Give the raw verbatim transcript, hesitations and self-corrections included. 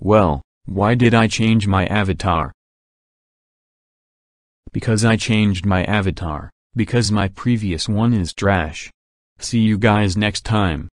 Well, why did I change my avatar? Because I changed my avatar, because my previous one is trash. See you guys next time.